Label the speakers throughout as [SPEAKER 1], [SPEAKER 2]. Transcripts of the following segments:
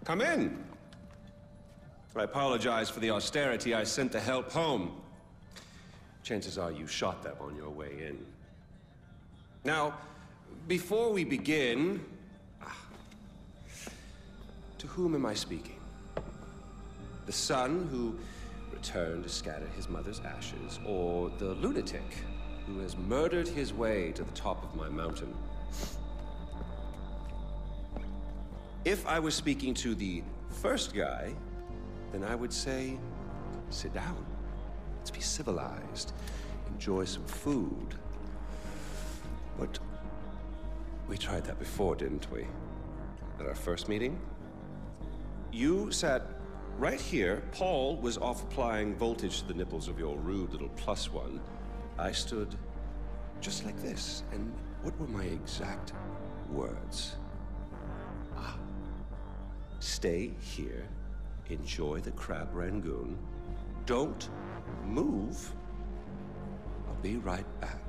[SPEAKER 1] Come in. I apologize for the austerity I sent to help home. Chances are you shot them on your way in. Now, before we begin, to whom am I speaking? The son who returned to scatter his mother's ashes, or the lunatic who has murdered his way to the top of my mountain? If I was speaking to the first guy, then I would say, sit down. Let's be civilized. Enjoy some food. But we tried that before, didn't we? At our first meeting? You sat right here. Paul was off applying voltage to the nipples of your rude little +1. I stood just like this. And what were my exact words? Stay here, enjoy the crab rangoon, don't move, I'll be right back.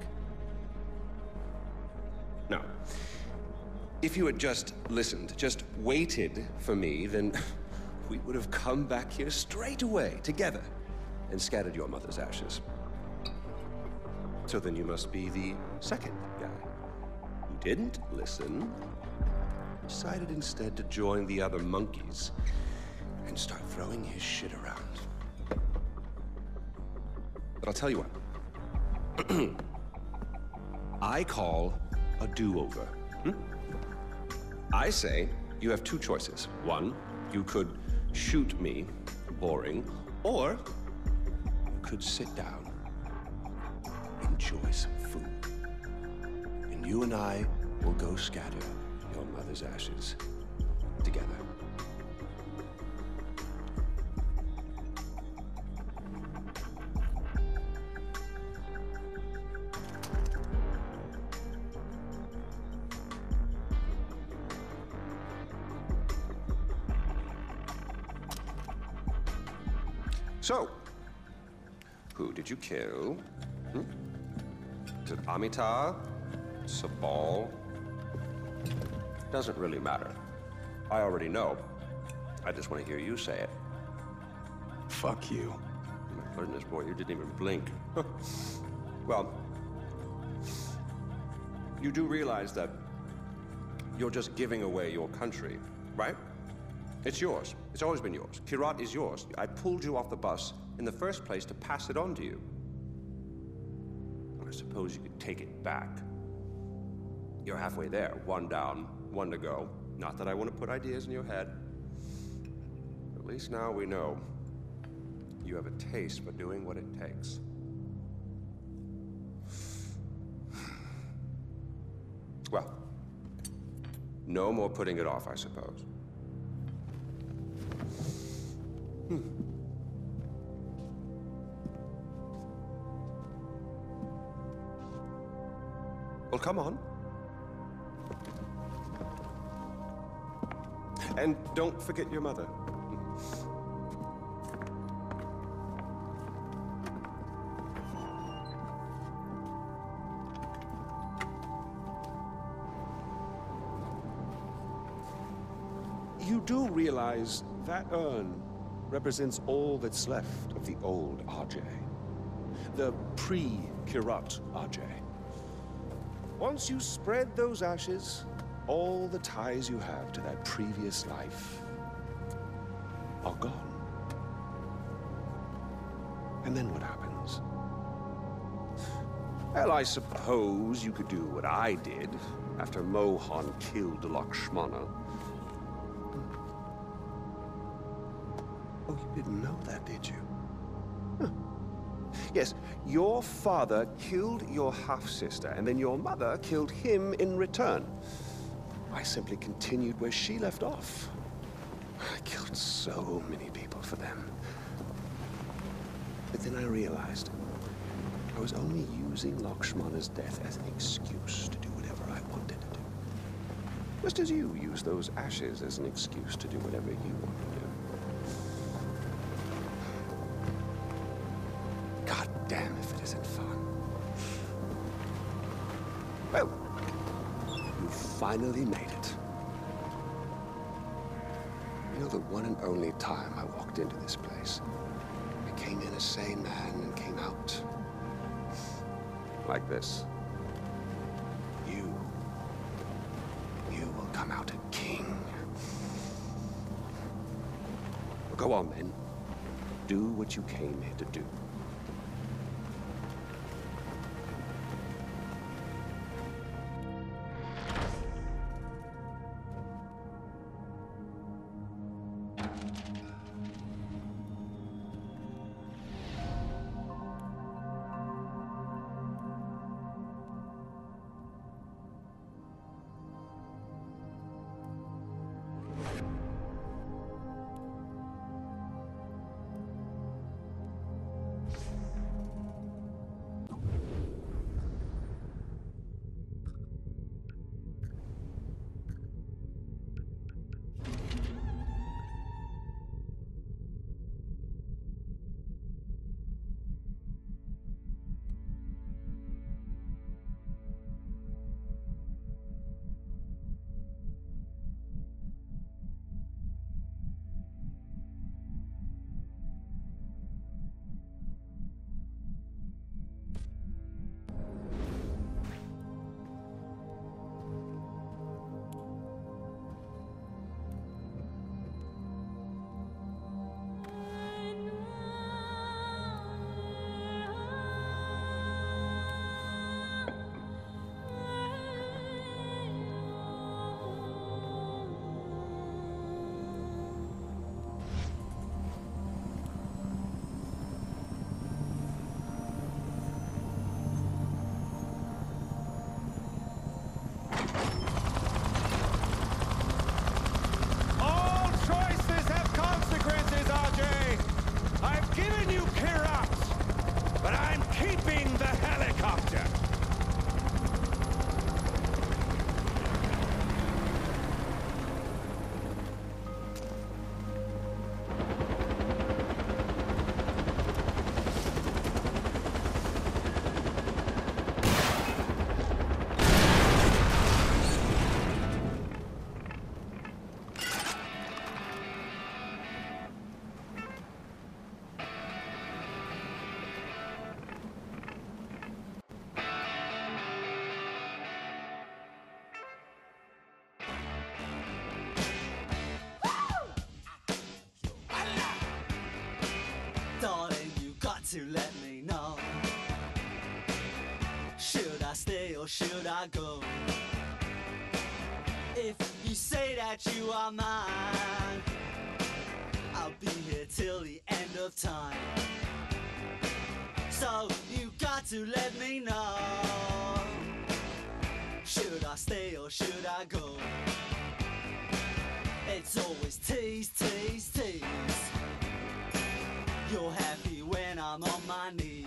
[SPEAKER 1] Now, if you had just listened, just waited for me, then we would have come back here straight away, together, and scattered your mother's ashes. So then you must be the second guy who didn't listen, decided instead to join the other monkeys and start throwing his shit around. But I'll tell you what. I call a do-over. I say you have two choices. One, you could shoot me, boring, or you could sit down, enjoy some food, and you and I will go scatter your mother's ashes together. So, who did you kill? Is it Amitabh? Sabal? Doesn't really matter. I already know. I just want to hear you say it.
[SPEAKER 2] Fuck you.
[SPEAKER 1] My goodness, boy, you didn't even blink. Well, you do realize that you're just giving away your country, right? It's yours. It's always been yours. Kyrat is yours. I pulled you off the bus in the first place to pass it on to you. I suppose you could take it back. You're halfway there. One down, one to go. Not that I want to put ideas in your head. At least now we know you have a taste for doing what it takes. Well, no more putting it off, I suppose. Well, come on. And don't forget your mother. You do realize that urn represents all that's left of the old RJ. The pre-Kyrat RJ. Once you spread those ashes, all the ties you have to that previous life are gone. And then what happens? Well, I suppose you could do what I did after Mohan killed Lakshmana. Oh, you didn't know that, did you? Huh. Yes, your father killed your half-sister, and then your mother killed him in return. I simply continued where she left off. I killed so many people for them. But then I realized I was only using Lakshmana's death as an excuse to do whatever I wanted to do. Just as you use those ashes as an excuse to do whatever you want to do. God damn if it isn't fun. Well, you finally made it. You know, the one and only time I walked into this place, I came in a sane man and came out like this. You will come out a king. Well, go on, then. Do what you came here to do.
[SPEAKER 3] Darling, you got to let me know. Should I stay or should I go? If you say that you are mine, I'll be here till the end of time. So you got to let me know. Should I stay or should I go? It's always tease, tease, tease. You're happy when I'm on my knees.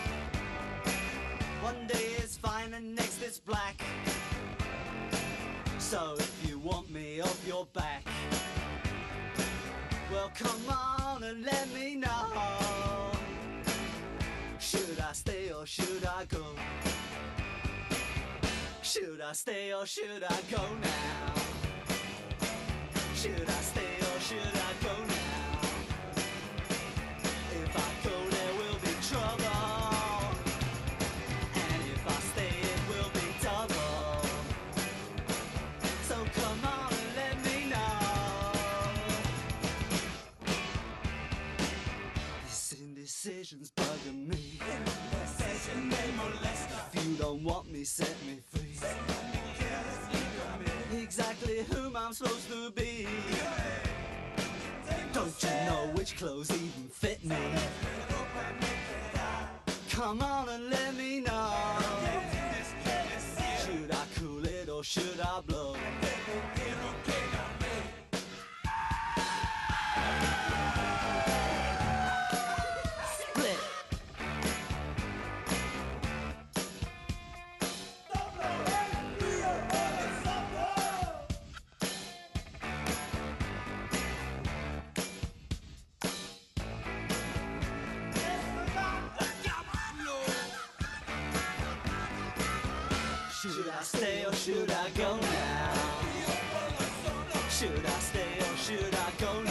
[SPEAKER 3] One day is fine and next is black. So if you want me off your back, well come on and let me know. Should I stay or should I go? Should I stay or should I go now? Should I stay or should I go now? If I go there will be trouble, and if I stay it will be double. So come on and let me know. This indecision's bugging me. If you don't want me, set me free. Exactly whom I'm supposed to be. Don't you know which clothes even fit me? Come on and let me know. Should I cool it or should I blow? Split. Should I stay or should I go now? Should I stay or should I go now?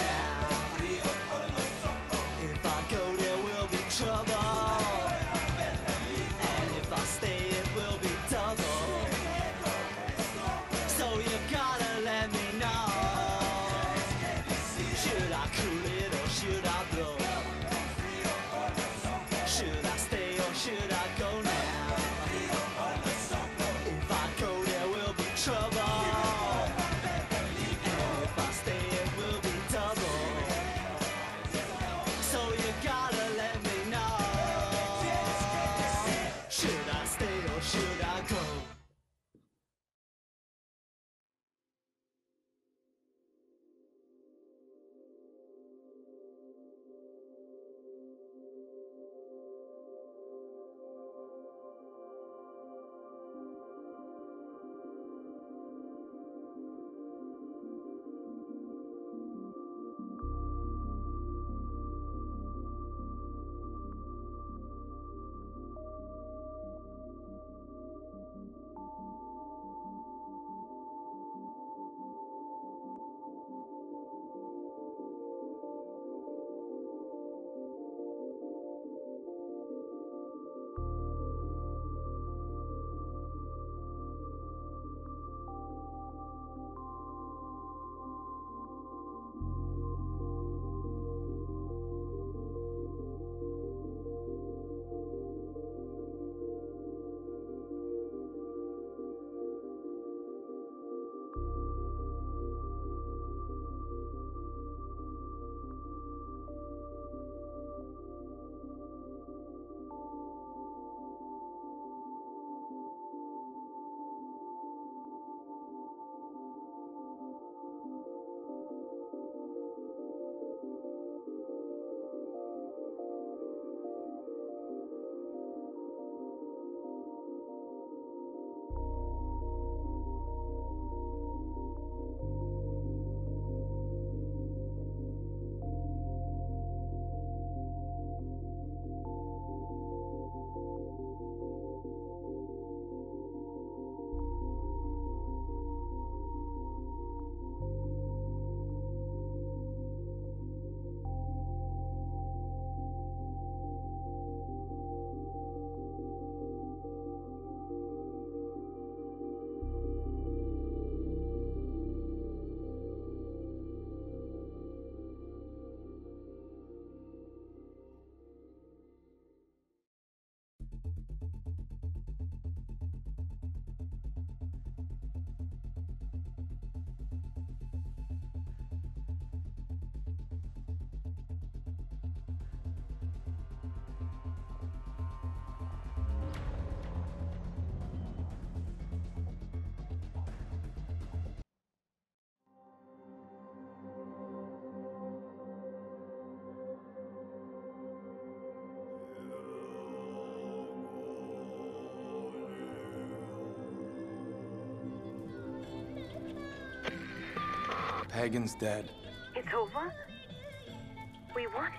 [SPEAKER 2] Pagan's dead.
[SPEAKER 4] It's over? We won?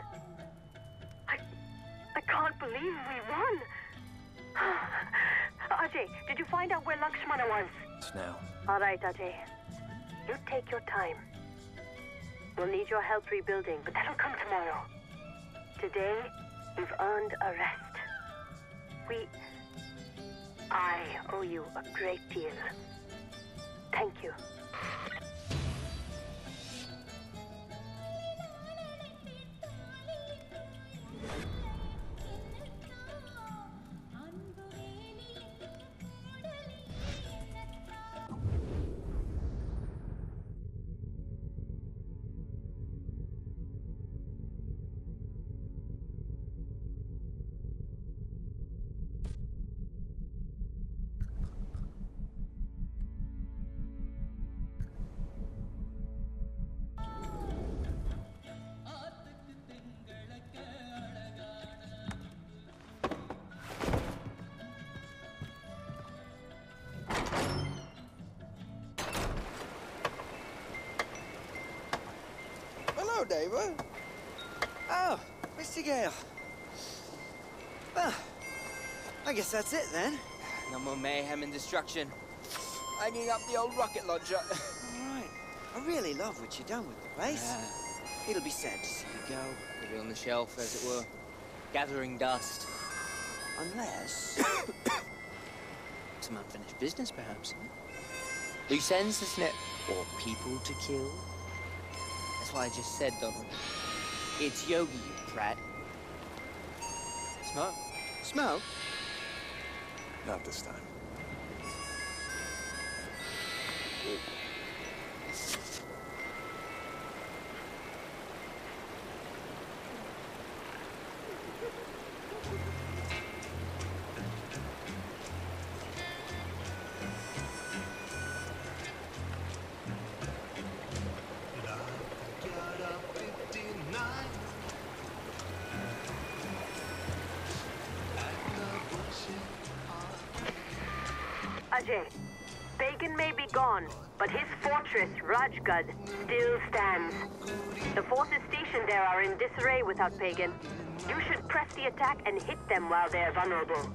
[SPEAKER 4] I can't believe we won! Ajay, did you find out where Lakshmana was?
[SPEAKER 2] It's now.
[SPEAKER 4] All right, Ajay. You take your time. We'll need your help rebuilding, but that'll come tomorrow. Today, you've earned a rest. I owe you a great deal. Thank you.
[SPEAKER 5] Hello, neighbor. Oh, Mr. Gale. Well, I guess that's it then.
[SPEAKER 6] No more mayhem and destruction. Hanging up the old rocket launcher.
[SPEAKER 5] All right. I really love what you've done with the place.
[SPEAKER 6] Yeah.
[SPEAKER 5] It'll be sad to see you go.
[SPEAKER 6] Put it on the shelf, as it were. Gathering dust.
[SPEAKER 5] Unless...
[SPEAKER 6] Some unfinished business, perhaps. Loose ends, isn't it? Or people to kill. That's what I just said, Donald. It's Yogi, you prat. Smoke?
[SPEAKER 5] Smoke?
[SPEAKER 2] Not this time.
[SPEAKER 4] Ajay, Pagan may be gone, but his fortress, Rajgad, still stands. The forces stationed there are in disarray without Pagan. You should press the attack and hit them while they're vulnerable.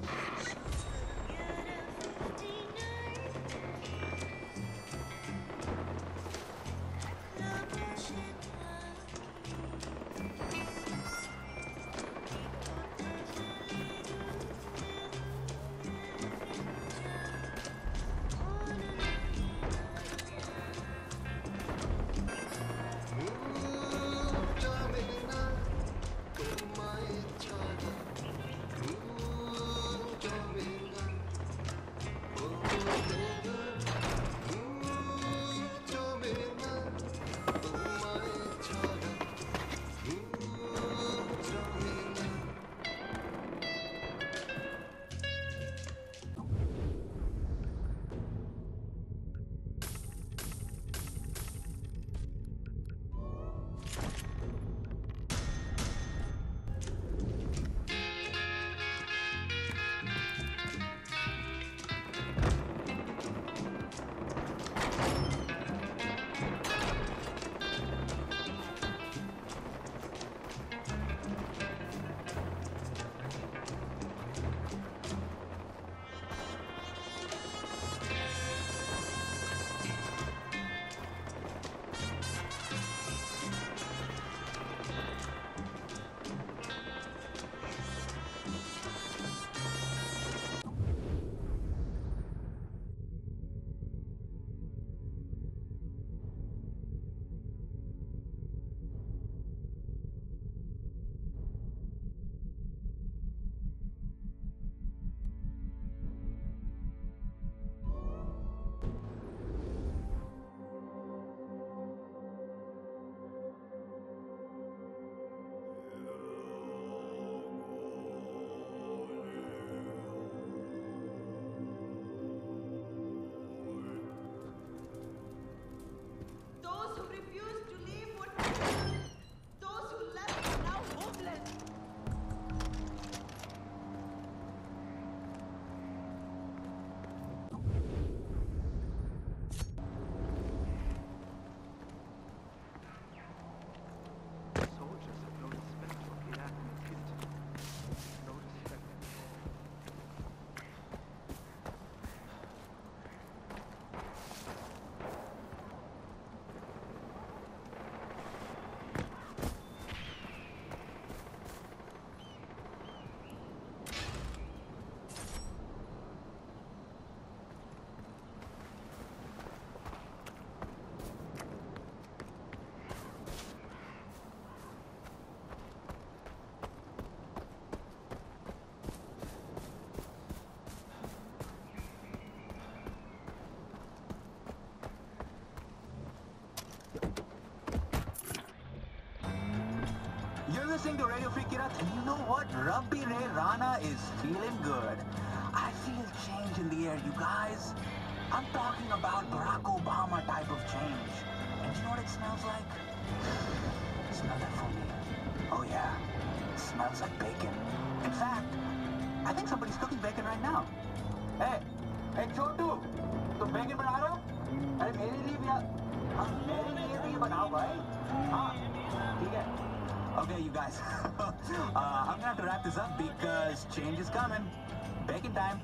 [SPEAKER 7] listening to Radio Free Kirat, and you know what? Rabbi Ray Rana is feeling good. I feel change in the air, you guys. I'm talking about Barack Obama type of change. And you know what it smells like? Smell that for me. Oh yeah, it smells like bacon. In fact, I think somebody's cooking bacon right now. Hey, Chotu, तुम bacon बना रहे हो? अरे मेरे लिए भी बनाओ भाई. हाँ, ठीक है. Okay, you guys. I'm gonna have to wrap this up because change is coming. Bacon time.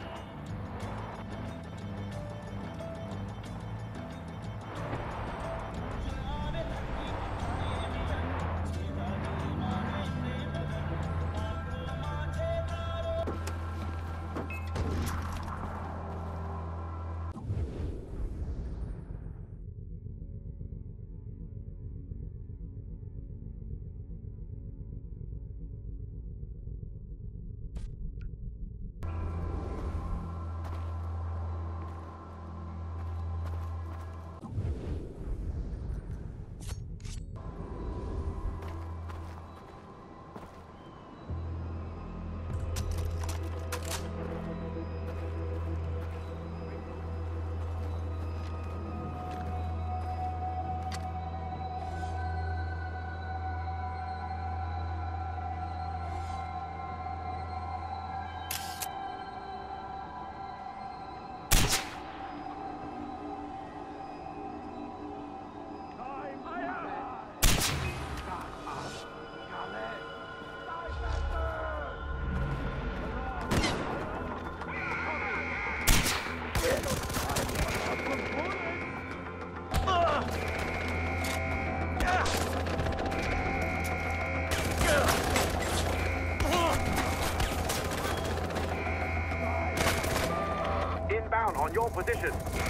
[SPEAKER 8] On your position.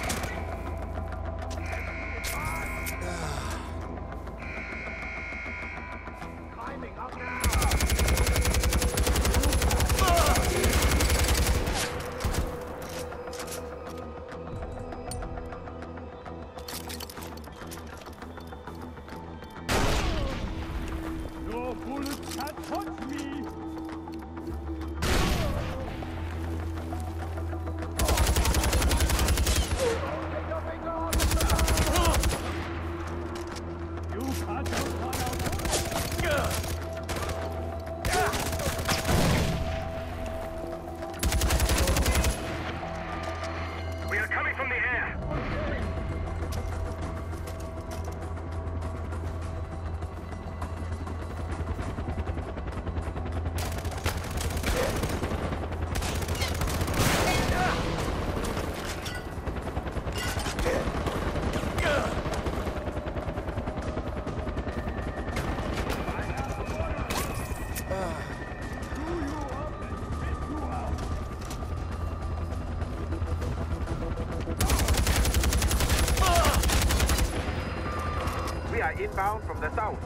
[SPEAKER 8] Climbing up now.
[SPEAKER 9] Your bullets can't touch me.
[SPEAKER 8] We are coming from the air. We are inbound from the south.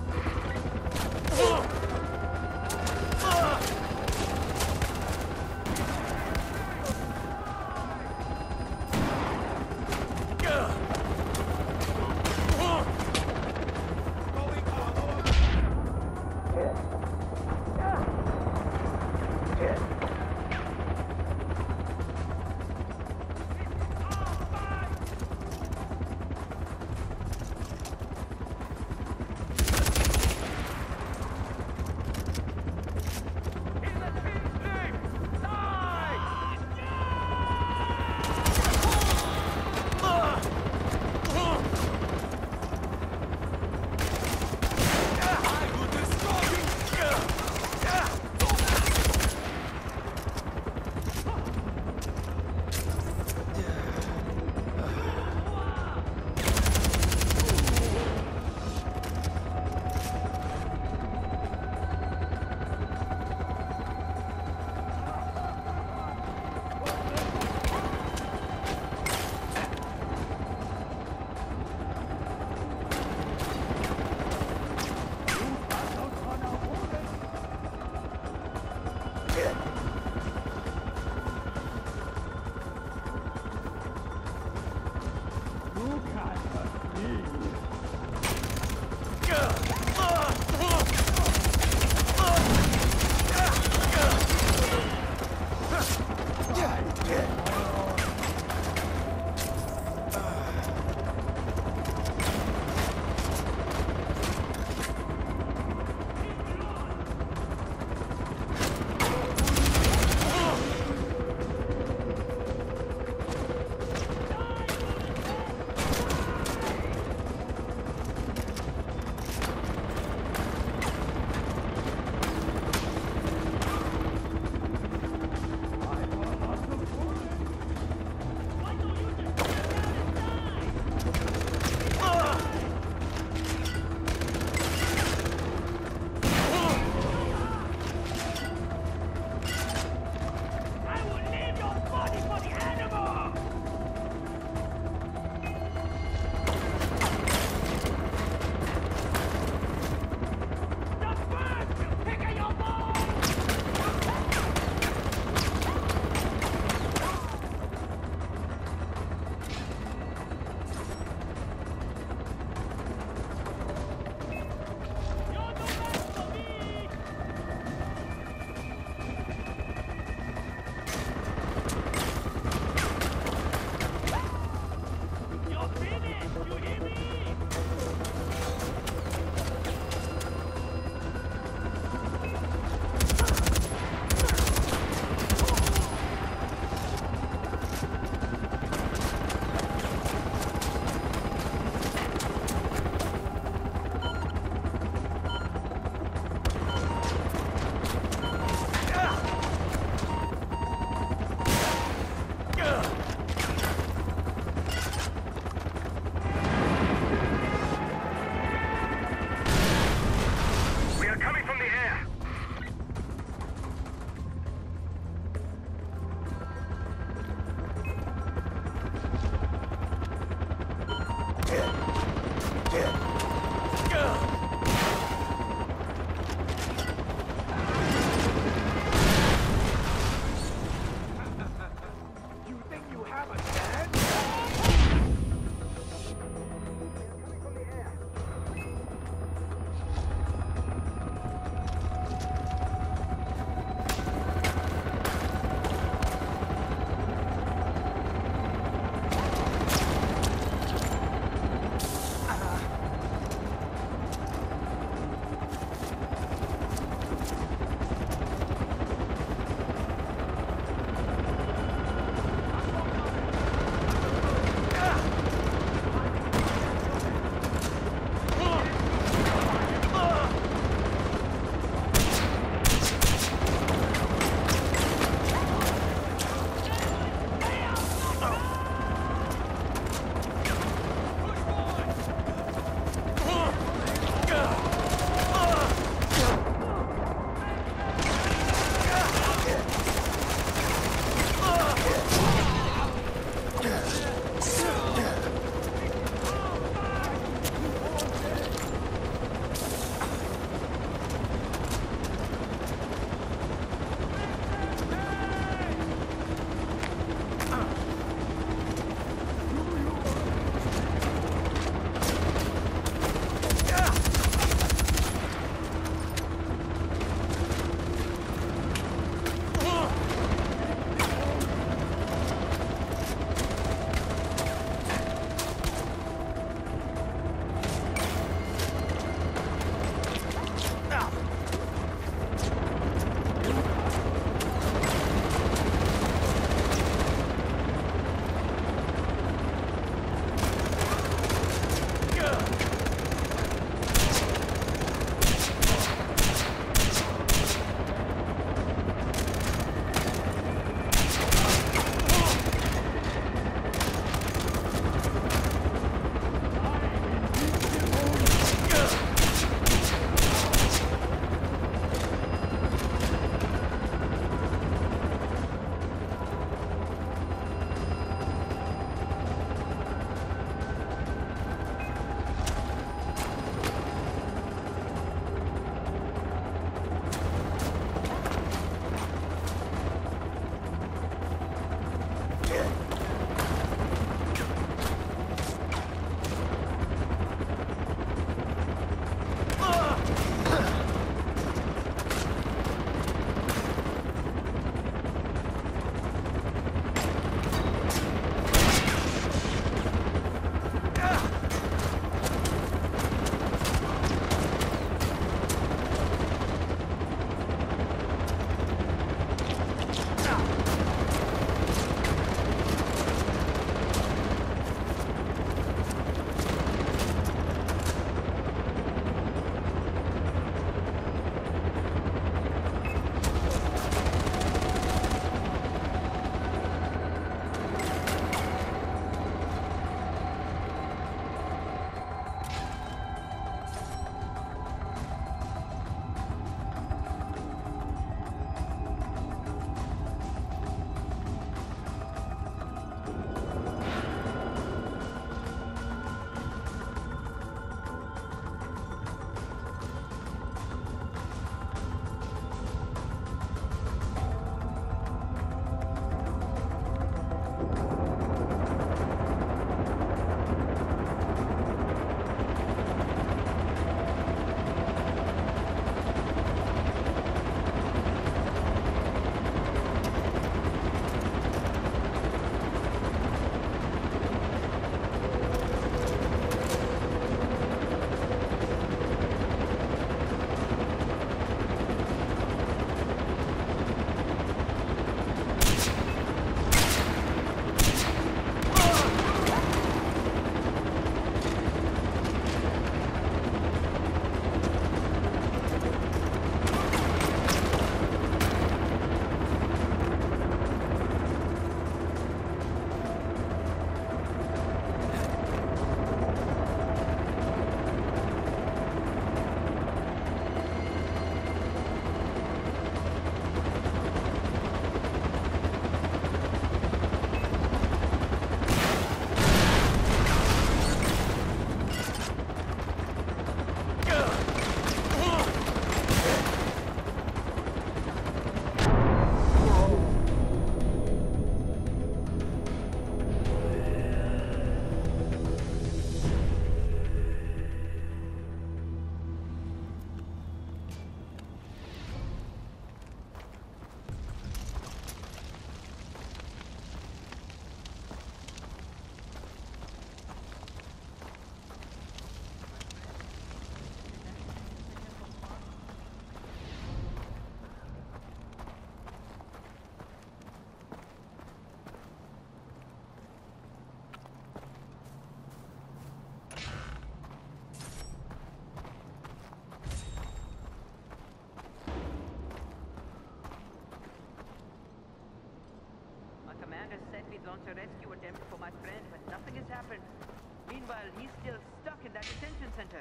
[SPEAKER 10] launched a rescue attempt for my friend, but nothing has happened. Meanwhile, he's still stuck in that detention center.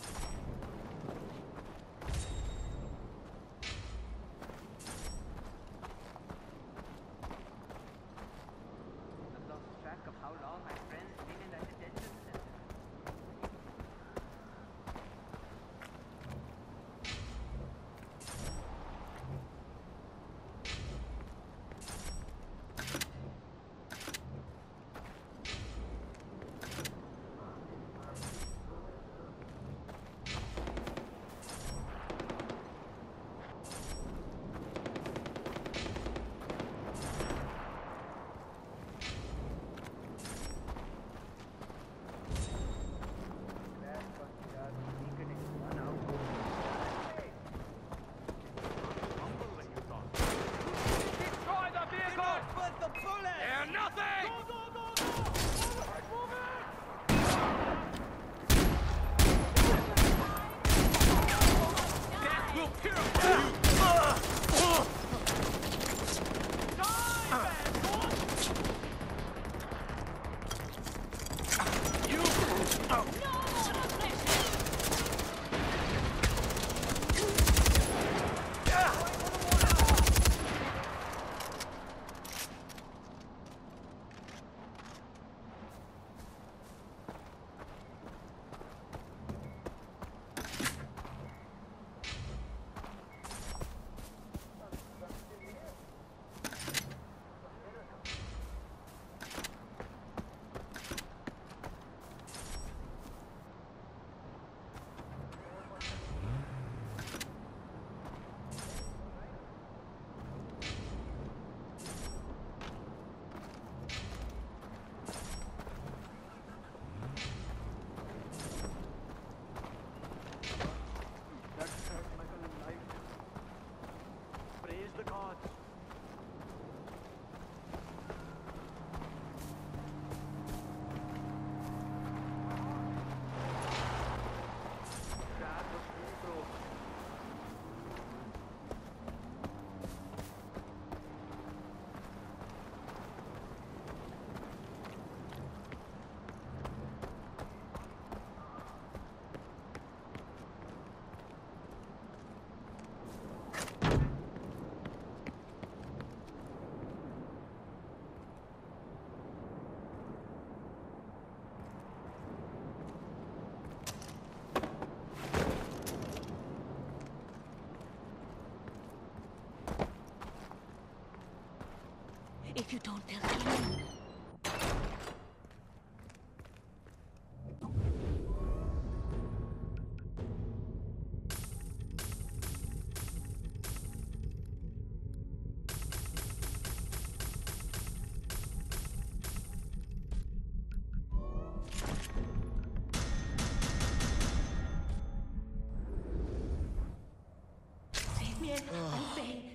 [SPEAKER 10] I've lost track of how long my friend's been in that detention center.
[SPEAKER 11] If you don't tell anyone. Save me, I'm saying.